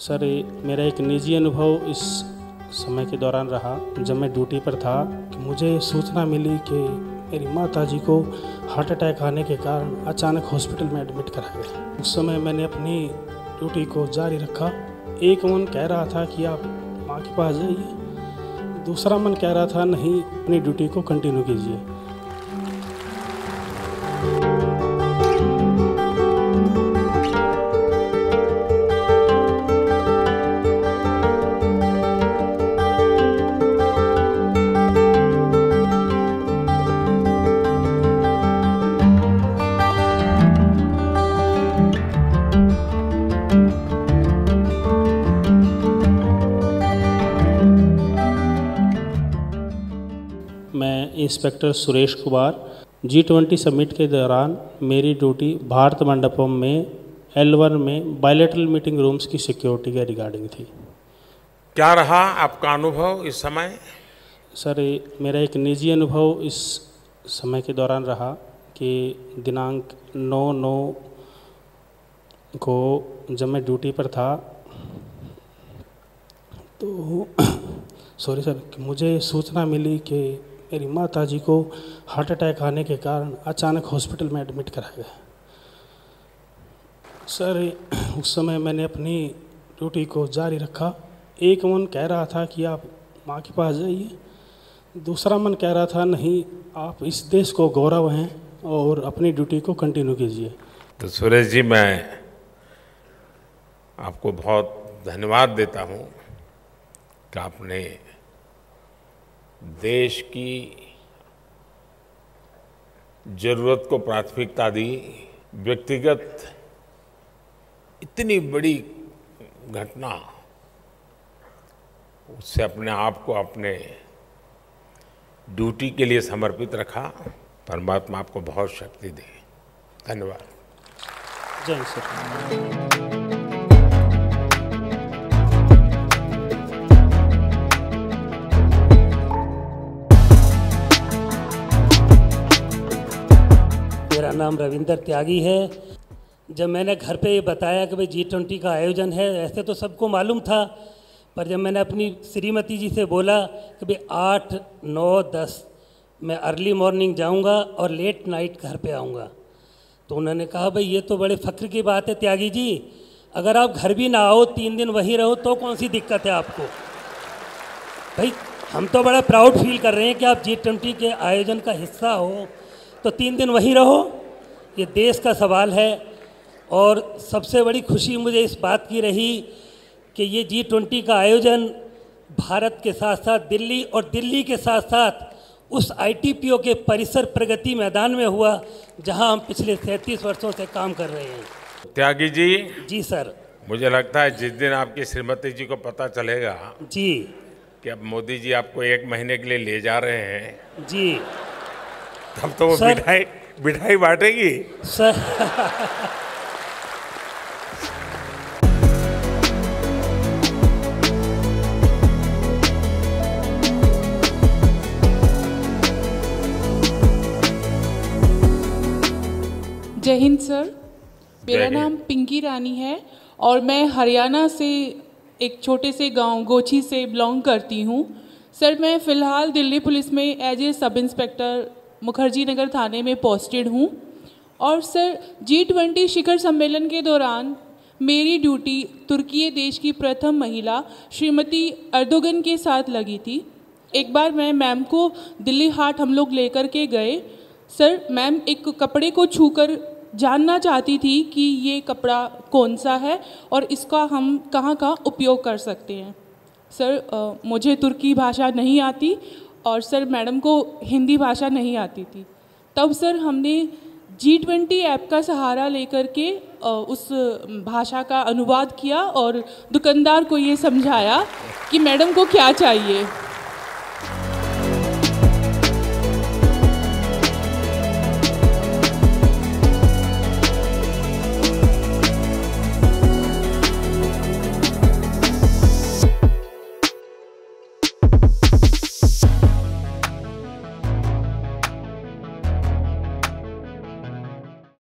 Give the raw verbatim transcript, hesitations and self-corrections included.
Sir, मेरा एक निजी अनुभव इस समय के दौरान रहा जब मैं ड्यूटी पर था कि मुझे सूचना मिली कि मेरी माताजी को हार्ट अटैक आने के कारण अचानक हॉस्पिटल में एडमिट कराया गया। उस समय मैंने अपनी ड्यूटी को जारी रखा। एक मन कह रहा था कि आप माँ के पास जाइए, दूसरा मन कह रहा था नहीं, अपनी ड्यूटी को कंटिन्यू कीजिए। मैं inspector Suresh Kumar G twenty summit के दौरान मेरी ड्यूटी भारत मंडपम में एल वन में बायलैटरल मीटिंग रूम्स की सिक्योरिटी के रिगार्डिंग थी। क्या रहा आपका अनुभव इस समय? सर, मेरा एक निजी अनुभव इस समय के दौरान रहा कि दिनांक नौ नौ को जब मैं ड्यूटी पर था तो सॉरी सर कि मुझे सूचना मिली कि मेरी माताजी को हार्ट अटैक आने के कारण अचानक हॉस्पिटल में एडमिट कराया गया। सर, उस समय मैंने अपनी ड्यूटी को जारी रखा। एक मन कह रहा था कि आप माँ के पास जाइए, दूसरा मन कह रहा था नहीं, आप इस देश को गौरव हैं और अपनी ड्यूटी को कंटिन्यू कीजिए। तो सुरेश जी, मैं आपको बहुत धन्यवाद देता हूँ कि आपने देश की जरूरत को प्राथमिकता दी। व्यक्तिगत इतनी बड़ी घटना, उससे अपने आप को अपने ड्यूटी के लिए समर्पित रखा। परमात्मा आपको बहुत शक्ति दे। धन्यवाद। जय सर। मेरा नाम रविंदर त्यागी है। जब मैंने घर पे ये बताया कि भाई जी ट्वेंटी का आयोजन है, ऐसे तो सबको मालूम था, पर जब मैंने अपनी श्रीमती जी से बोला कि भाई आठ नौ दस मैं अर्ली मॉर्निंग जाऊंगा और लेट नाइट घर पे आऊंगा, तो उन्होंने कहा भाई ये तो बड़े फ़ख्र की बात है त्यागी जी, अगर आप घर भी ना आओ, तीन दिन वहीं रहो तो कौन सी दिक्कत है आपको। भाई हम तो बड़ा प्राउड फील कर रहे हैं कि आप जी ट्वेंटी के आयोजन का हिस्सा हो, तो तीन दिन वहीं रहो। ये देश का सवाल है। और सबसे बड़ी खुशी मुझे इस बात की रही कि ये जी ट्वेंटी का आयोजन भारत के साथ साथ दिल्ली और दिल्ली के साथ साथ उस आई टी पी ओ के परिसर प्रगति मैदान में हुआ जहां हम पिछले सैंतीस वर्षों से काम कर रहे हैं। त्यागी जी। जी सर। मुझे लगता है जिस दिन आपकी श्रीमती जी को पता चलेगा जी कि अब मोदी जी आपको एक महीने के लिए ले जा रहे हैं जी, तब तो वो मिठाई मिठाई बांटेगी सर। जय हिंद सर, मेरा नाम पिंकी रानी है और मैं हरियाणा से एक छोटे से गांव गोची से बिलोंग करती हूं। सर, मैं फ़िलहाल दिल्ली पुलिस में as a sub inspector Mukherjee Nagar थाने में पोस्टेड हूं। और सर, जी ट्वेंटी शिखर सम्मेलन के दौरान मेरी ड्यूटी तुर्की देश की प्रथम महिला श्रीमती अर्दोगन के साथ लगी थी। एक बार मैं मैम को दिल्ली हाट हम लोग लेकर के गए। सर, मैम एक कपड़े को छूकर जानना चाहती थी कि ये कपड़ा कौन सा है और इसका हम कहाँ कहाँ उपयोग कर सकते हैं। सर, आ, मुझे तुर्की भाषा नहीं आती और सर मैडम को हिंदी भाषा नहीं आती थी। तब सर हमने जी ट्वेंटी ऐप का सहारा लेकर के आ, उस भाषा का अनुवाद किया और दुकानदार को ये समझाया कि मैडम को क्या चाहिए।